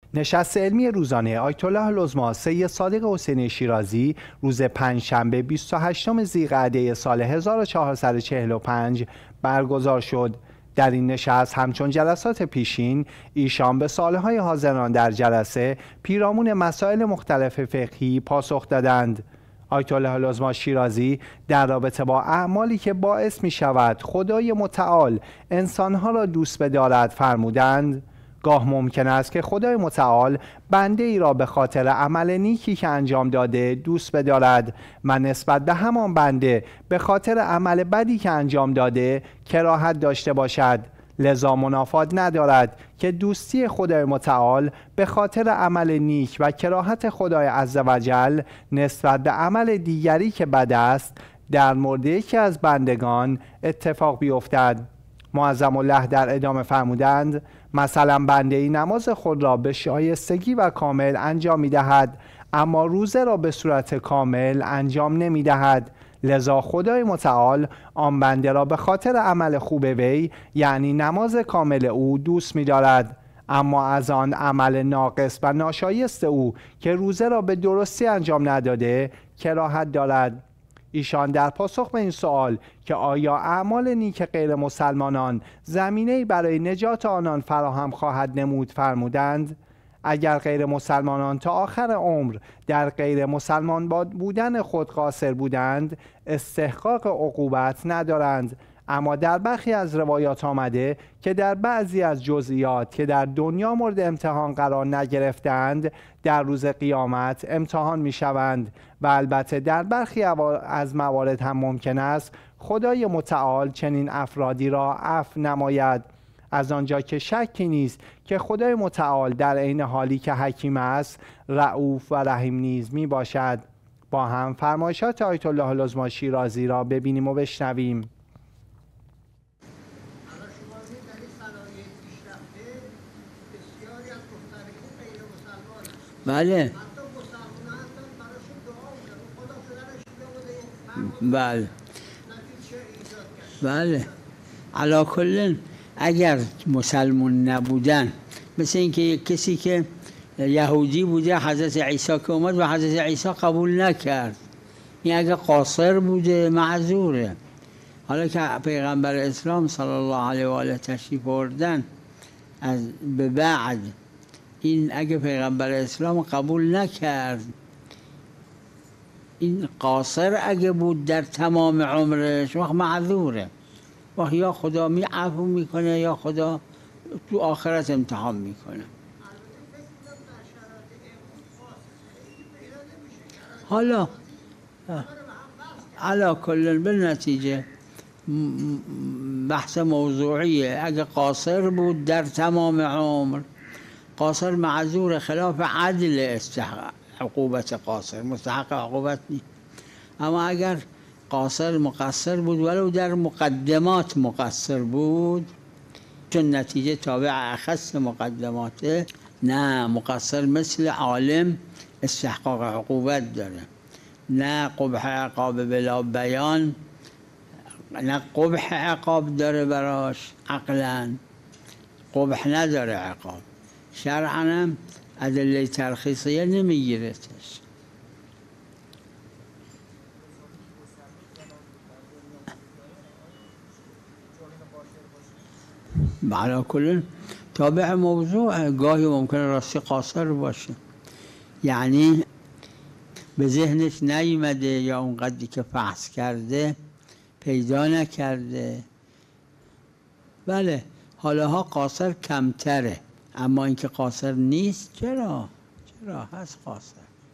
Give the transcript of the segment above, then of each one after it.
نشست علمی روزانه آیت الله العظمی سید صادق حسینی شیرازی روز پنجشنبه 28 ذیقعده سال 1445 برگزار شد. در این نشست همچون جلسات پیشین ایشان به سوالهای حاضران در جلسه پیرامون مسائل مختلف فقهی پاسخ دادند. آیت الله العظمی شیرازی در رابطه با اعمالی که باعث می شود خدای متعال انسانها را دوست بدارد فرمودند: گاه ممکن است که خدای متعال بنده ای را به خاطر عمل نیکی که انجام داده دوست بدارد و نسبت به همان بنده به خاطر عمل بدی که انجام داده کراهت داشته باشد. لذا منافات ندارد که دوستی خدای متعال به خاطر عمل نیک و کراهت خدای عزوجل نسبت به عمل دیگری که بد است در مورد یکی از بندگان اتفاق بیفتد. معظم الله در ادامه فرمودند: مثلا بنده ای نماز خود را به شایستگی و کامل انجام می دهد اما روزه را به صورت کامل انجام نمی دهد. لذا خدای متعال آن بنده را به خاطر عمل خوب وی یعنی نماز کامل او دوست می دارد، اما از آن عمل ناقص و ناشایست او که روزه را به درستی انجام نداده کراهت دارد. ایشان در پاسخ به این سوال که آیا اعمال نیک غیر مسلمانان زمینه‌ای برای نجات آنان فراهم خواهد نمود فرمودند: اگر غیر مسلمانان تا آخر عمر در غیر مسلمان بودن خود قاصر بودند استحقاق عقوبت ندارند، اما در برخی از روایات آمده که در بعضی از جزئیات که در دنیا مورد امتحان قرار نگرفتند در روز قیامت امتحان می شوند و البته در برخی از موارد هم ممکن است خدای متعال چنین افرادی را عفو نماید. از آنجا که شکی نیست که خدای متعال در عین حالی که حکیم است رؤوف و رحیم نیز می باشد. با هم فرمایشات آیت الله العظمی شیرازی را ببینیم و بشنویم. بله بله بله علا کلن اگر مسلمون نبودن، مثل اینکه یک کسی که یهودی بوده حضرت عیسی که اومد و حضرت عیسی قبول نکرد، این اگر قاصر بوده معذوره. حالا که پیغمبر اسلام صلی الله علیه و آله تشریف آوردن از به بعد، این اگه پیغمبر اسلام قبول نکرد، این قاصر اگه بود در تمام عمرش وقت معذوره، وقت یا خدا عفو میکنه یا خدا تو آخرت امتحان میکنه. حالا علا کلن بالنتیجه بحث موضوعیه. اگه قاصر بود در تمام عمر، قاصر معذور، خلاف عدل عقوبت قاصر، مستحق عقوبت نیست. اما اگر قاصر مقصر بود ولو در مقدمات مقصر بود، چون نتیجه تابع اخص مقدماته، نه مقصر مثل عالم استحقاق عقوبت داره، نه قبح عقاب بلا بیان، نه قبح عقاب داره براش، عقلا قبح نداره عقاب، شرعا هم ادله ترخیصیه نمیگیرتش. علا کلن تابع موضوع، گاهی ممکنه راستی قاصر باشه، یعنی به ذهنش نیامده یا اونقدری که فحص کرده پیدا نکرده. بله حالاها قاصر کمتره، اما اینکه قاصر نیست چرا هست قاصر.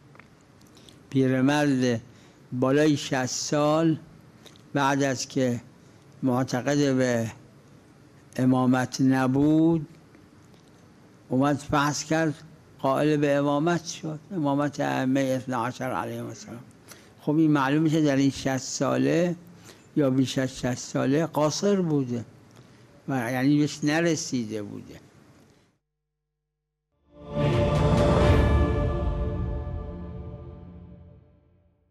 پیرمرد بالای 60 سال بعد از که معتقد به امامت نبود اومد فحص کرد، قائل به امامت شد، امامت ائمه 12 علیهم السلام. خب این معلوم میشه در این 60 ساله یا بیش از 60 ساله قاصر بوده و یعنی بهش نرسیده بوده.